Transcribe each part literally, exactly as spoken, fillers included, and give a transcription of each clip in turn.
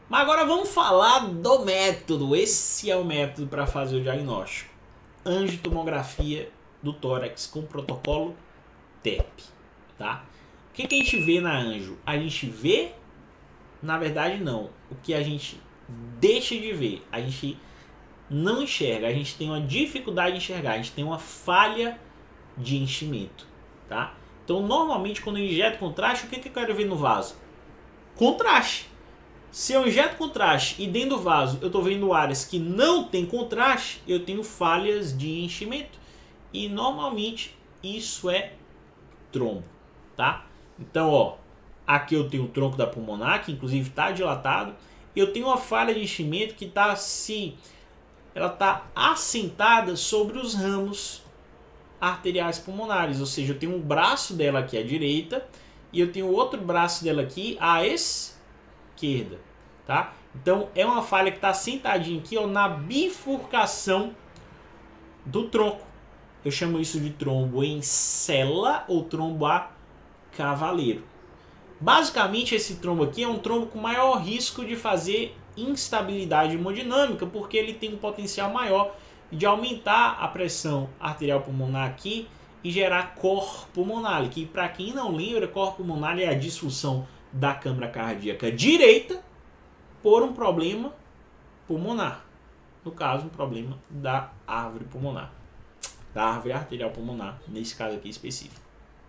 Mas agora vamos falar do método. Esse é o método para fazer o diagnóstico. Angiotomografia do tórax com protocolo T E P, tá? O que, que a gente vê na anjo? A gente vê, na verdade não, o que a gente deixa de ver, a gente não enxerga, a gente tem uma dificuldade de enxergar, a gente tem uma falha de enchimento, tá? Então normalmente quando eu injeto contraste, o que, que eu quero ver no vaso? Contraste. Se eu injeto contraste e dentro do vaso eu estou vendo áreas que não tem contraste, eu tenho falhas de enchimento. E normalmente isso é trombo, tá? Então, ó, aqui eu tenho o tronco da pulmonar, que inclusive está dilatado. Eu tenho uma falha de enchimento que está assim, ela está assentada sobre os ramos arteriais pulmonares. Ou seja, eu tenho um braço dela aqui à direita e eu tenho outro braço dela aqui à esquerda, tá? Então é uma falha que está sentadinha aqui, ó, na bifurcação do tronco. Eu chamo isso de trombo em cela ou trombo a cavaleiro. Basicamente esse trombo aqui é um trombo com maior risco de fazer instabilidade hemodinâmica, porque ele tem um potencial maior de aumentar a pressão arterial pulmonar aqui e gerar cor pulmonar, que para quem não lembra, cor pulmonar é a disfunção da câmara cardíaca direita por um problema pulmonar. No caso, um problema da árvore pulmonar, da árvore arterial pulmonar, nesse caso aqui específico.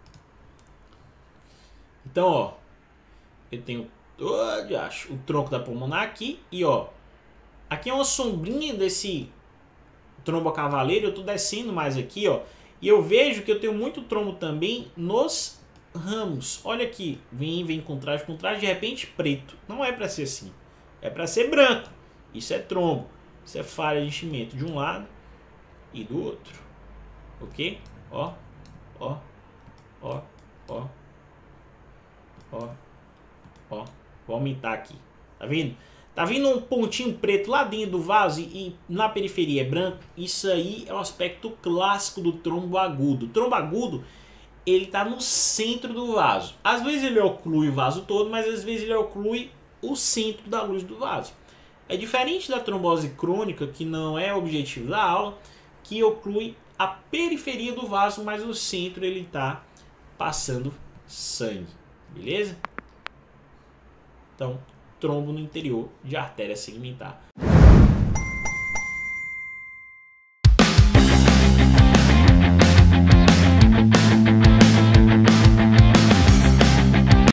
Então, ó, eu tenho todo, acho, o tronco da pulmonar aqui e, ó, aqui é uma sombrinha desse trombo cavaleiro. Eu tô descendo mais aqui, ó, e eu vejo que eu tenho muito trombo também nos ramos. Olha aqui, vem, vem contraste, contraste, de repente preto. Não é para ser assim, é para ser branco. Isso é trombo, isso é falha de enchimento de um lado e do outro, ok? Ó, ó, ó, ó, ó, ó. Vou aumentar aqui, tá vendo? Tá vendo um pontinho preto lá dentro do vaso e, e na periferia é branco? Isso aí é o aspecto clássico do trombo agudo. O trombo agudo, ele tá no centro do vaso. Às vezes ele oclui o vaso todo, mas às vezes ele oclui o centro da luz do vaso. É diferente da trombose crônica, que não é objetivo da aula, que oclui a periferia do vaso, mas o centro ele tá passando sangue, beleza? Então, trombo no interior de artéria segmentar.